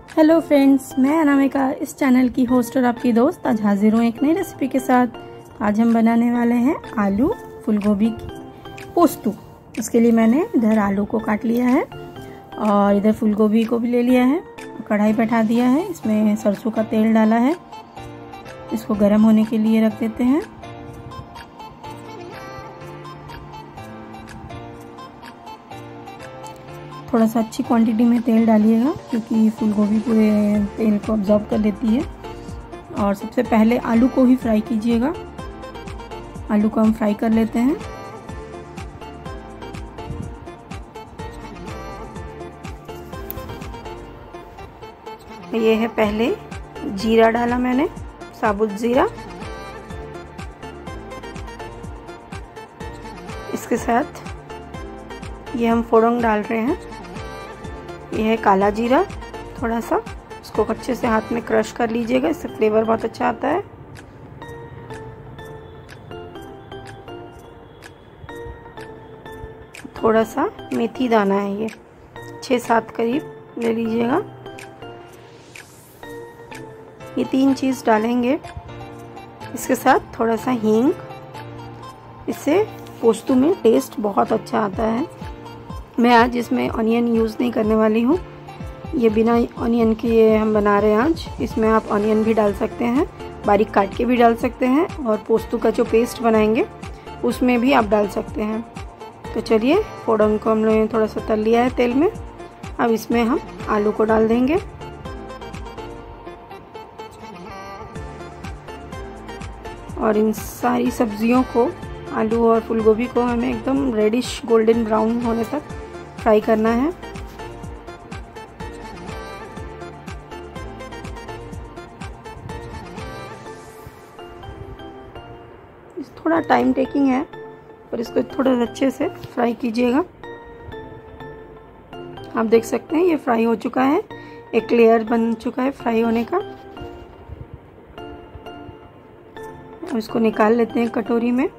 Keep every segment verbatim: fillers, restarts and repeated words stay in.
Hello friends, मैं अनामिका इस channel की होस्ट और आपकी दोस्त आज हाजिर हूँ एक नई रेसिपी के साथ। आज हम बनाने वाले हैं आलू फूलगोभी की पोस्तू। इसके लिए मैंने इधर आलू को काट लिया है और इधर फूलगोभी को भी ले लिया है। कढ़ाई बैठा दिया है, इसमें सरसों का तेल डाला है। इसको गर्म होने के लिए रख देते हैं। थोड़ा सा अच्छी क्वांटिटी में तेल डालिएगा क्योंकि फूलगोभी पूरे तेल को अब्जॉर्ब कर लेती है। और सबसे पहले आलू को ही फ्राई कीजिएगा। आलू को हम फ्राई कर लेते हैं। ये है पहले जीरा डाला मैंने, साबुत जीरा। इसके साथ ये हम फोड़ंग डाल रहे हैं। ये है काला जीरा, थोड़ा सा इसको अच्छे से हाथ में क्रश कर लीजिएगा, इससे फ्लेवर बहुत अच्छा आता है। थोड़ा सा मेथी दाना है, ये छः सात करीब ले लीजिएगा। ये तीन चीज़ डालेंगे। इसके साथ थोड़ा सा हींग, इससे पोस्तू में टेस्ट बहुत अच्छा आता है। मैं आज इसमें ऑनियन यूज़ नहीं करने वाली हूँ, ये बिना ऑनियन के हम बना रहे हैं आज। इसमें आप ऑनियन भी डाल सकते हैं, बारीक काट के भी डाल सकते हैं, और पोस्तू का जो पेस्ट बनाएंगे उसमें भी आप डाल सकते हैं। तो चलिए, फोड़ंग को हम लोगों ने थोड़ा सा तल लिया है तेल में। अब इसमें हम आलू को डाल देंगे। और इन सारी सब्जियों को, आलू और फूलगोभी को हमें एकदम रेडिश गोल्डन ब्राउन होने तक फ्राई करना है। इस थोड़ा टाइम टेकिंग है, पर इसको थोड़ा अच्छे से फ्राई कीजिएगा। आप देख सकते हैं ये फ्राई हो चुका है, एक लेयर बन चुका है फ्राई होने का। अब इसको निकाल लेते हैं कटोरी में।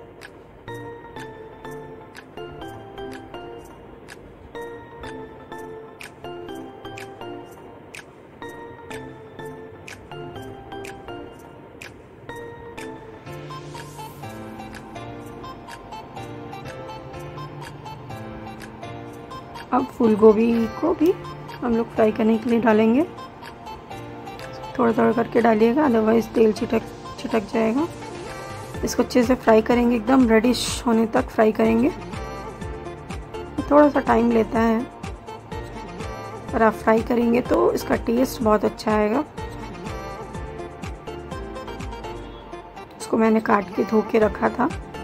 अब फूलगोभी को भी हम लोग फ्राई करने के लिए डालेंगे। थोड़ा थोड़ा करके डालिएगा, अदरवाइज तेल छिटक छिटक जाएगा। इसको अच्छे से फ्राई करेंगे, एकदम रेडिश होने तक फ्राई करेंगे। थोड़ा सा टाइम लेता है, पर आप फ्राई करेंगे तो इसका टेस्ट बहुत अच्छा आएगा। इसको मैंने काट के धो के रखा था।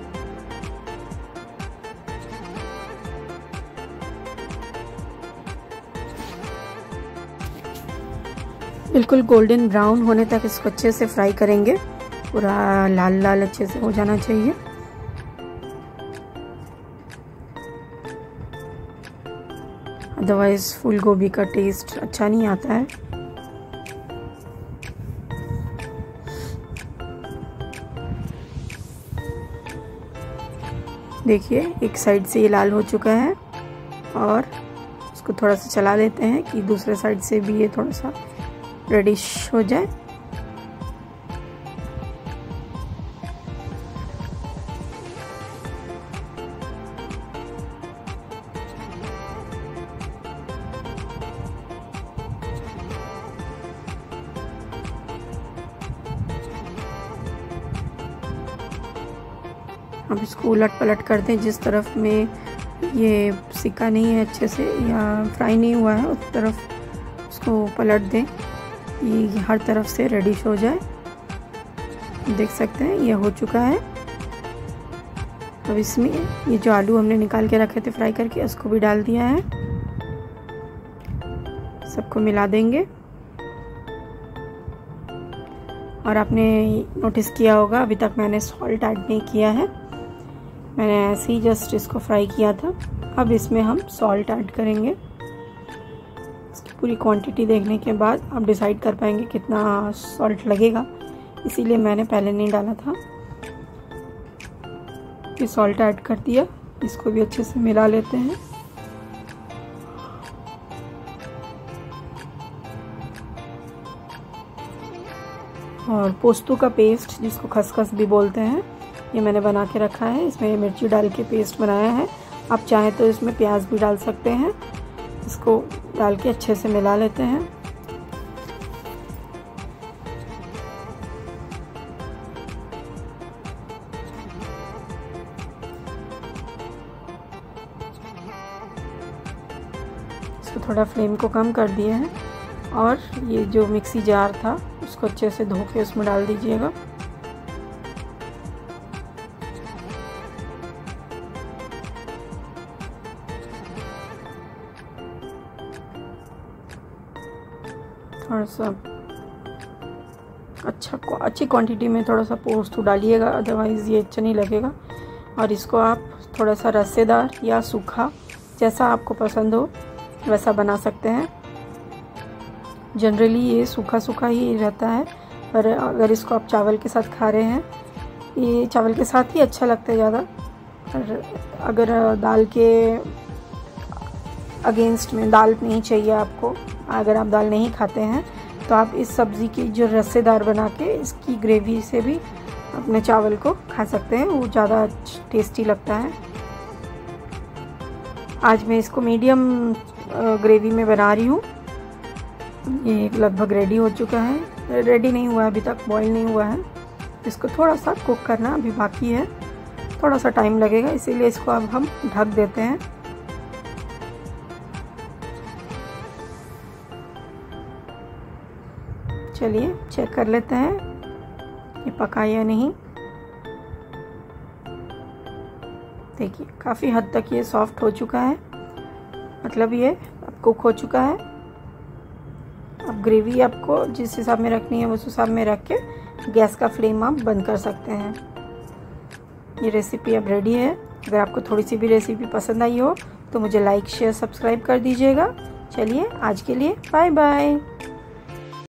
बिल्कुल गोल्डन ब्राउन होने तक इसको अच्छे से फ्राई करेंगे। पूरा लाल लाल अच्छे से हो जाना चाहिए। अदरवाइज फूलगोभी का टेस्ट अच्छा नहीं आता है। देखिए, एक साइड से ये लाल हो चुका है, और इसको थोड़ा सा चला देते हैं कि दूसरे साइड से भी ये थोड़ा सा रेडिश हो जाए। अब इसको उलट पलट कर दें। जिस तरफ में ये सिका नहीं है अच्छे से या फ्राई नहीं हुआ है, उस तरफ उसको पलट दें, ये हर तरफ से रेडिश हो जाए। देख सकते हैं ये हो चुका है। अब इसमें ये जो आलू हमने निकाल के रखे थे फ्राई करके, उसको भी डाल दिया है। सबको मिला देंगे। और आपने नोटिस किया होगा, अभी तक मैंने सॉल्ट ऐड नहीं किया है, मैंने ऐसे ही जस्ट इसको फ्राई किया था। अब इसमें हम सॉल्ट ऐड करेंगे। इसकी पूरी क्वांटिटी देखने के बाद आप डिसाइड कर पाएंगे कितना सॉल्ट लगेगा, इसीलिए मैंने पहले नहीं डाला था। ये सॉल्ट ऐड कर दिया, इसको भी अच्छे से मिला लेते हैं। और पोस्तू का पेस्ट जिसको खसखस भी बोलते हैं, ये मैंने बना के रखा है। इसमें मिर्ची डाल के पेस्ट बनाया है। आप चाहें तो इसमें प्याज भी डाल सकते हैं। इसको डाल के अच्छे से मिला लेते हैं। इसको थोड़ा फ्लेम को कम कर दिया है और ये जो मिक्सी जार था उसको अच्छे से धो के उसमें डाल दीजिएगा। थोड़ा सा अच्छा अच्छी क्वांटिटी में थोड़ा सा पोस्तू डालिएगा, अदरवाइज़ ये अच्छा नहीं लगेगा। और इसको आप थोड़ा सा रसेदार या सूखा, जैसा आपको पसंद हो वैसा बना सकते हैं। जनरली ये सूखा सूखा ही रहता है, पर अगर इसको आप चावल के साथ खा रहे हैं, ये चावल के साथ ही अच्छा लगता है ज़्यादा। और अगर दाल के अगेंस्ट में, दाल नहीं चाहिए आपको, अगर आप दाल नहीं खाते हैं तो आप इस सब्ज़ी की जो रसेदार बना के इसकी ग्रेवी से भी अपने चावल को खा सकते हैं, वो ज़्यादा टेस्टी लगता है। आज मैं इसको मीडियम ग्रेवी में बना रही हूँ। ये लगभग रेडी हो चुका है, रेडी नहीं हुआ अभी तक, बॉईल नहीं हुआ है। इसको थोड़ा सा कुक करना अभी बाकी है, थोड़ा सा टाइम लगेगा, इसीलिए इसको अब हम ढक देते हैं। चलिए चेक कर लेते हैं ये पका या नहीं। देखिए काफ़ी हद तक ये सॉफ्ट हो चुका है, मतलब ये अब कुक हो चुका है। अब ग्रेवी आपको जिस हिसाब में रखनी है उस हिसाब में रख के गैस का फ्लेम आप बंद कर सकते हैं। ये रेसिपी अब रेडी है। अगर आपको थोड़ी सी भी रेसिपी पसंद आई हो तो मुझे लाइक शेयर सब्सक्राइब कर दीजिएगा। चलिए आज के लिए बाय बाय।